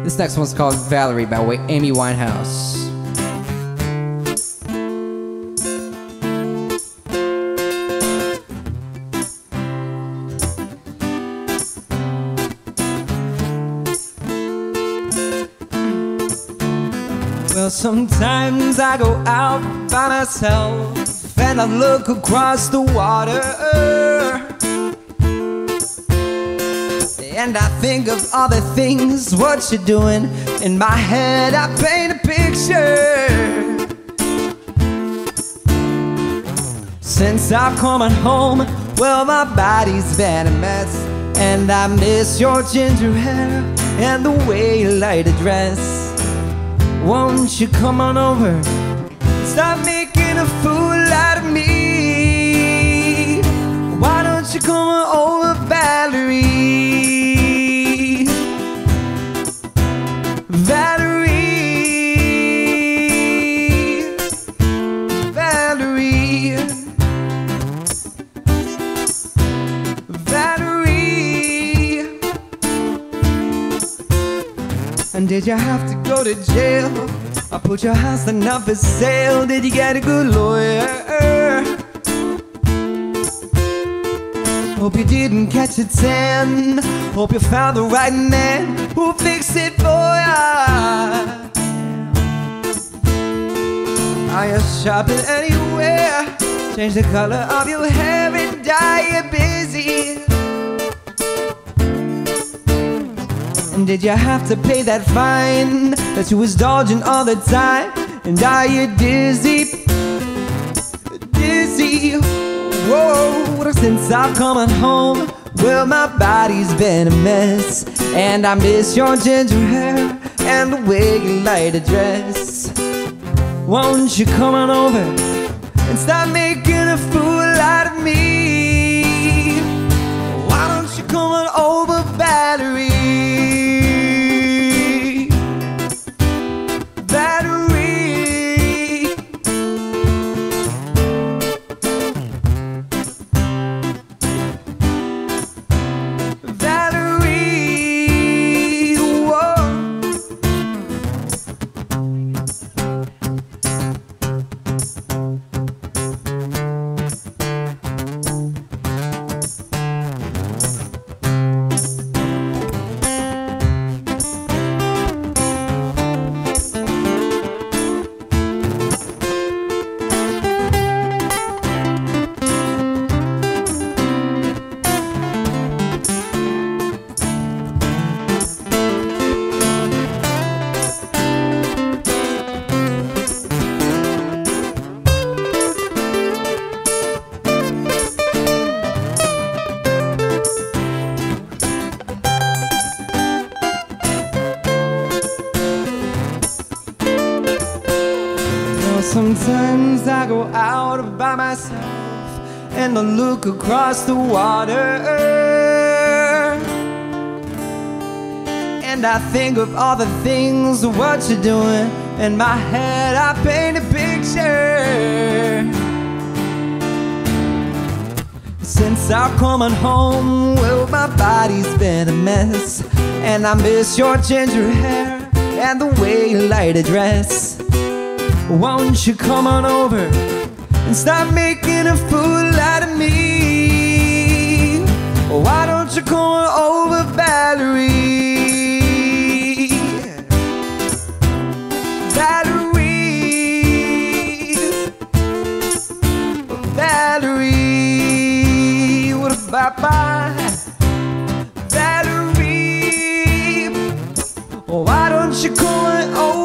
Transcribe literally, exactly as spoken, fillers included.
This next one's called Valerie by Amy Winehouse. Well, sometimes I go out by myself and I look across the water, and I think of all the things what you're doing. In my head I paint a picture. Since I've come home, well, my body's been a mess, and I miss your ginger hair and the way you like to dress. Won't you come on over, stop making a fool out of me? Why don't you come on over, Valerie? Valerie, Valerie, Valerie. And did you have to go to jail? I put your house enough for sale. Did you get a good lawyer? Hope you didn't catch a tan. Hope you found the right man who'll fix it for ya. Are you shopping anywhere? Change the color of your hair and dye it busy. And did you have to pay that fine that you was dodging all the time? And are you dizzy? Dizzy? Whoa, since I've come home, well, my body's been a mess, and I miss your ginger hair and the way you like to dress. Won't you come on over and stop making a fool out of me? Why don't you come on over, Valerie? Sometimes I go out by myself and I look across the water, and I think of all the things of what you're doing. In my head I paint a picture. Since I've come home, well, my body's been a mess, and I miss your ginger hair and the way you like to dress. Won't you come on over and stop making a fool out of me? Why don't you come on over, Valerie? Valerie, Valerie, what about my Valerie? Why don't you come on over?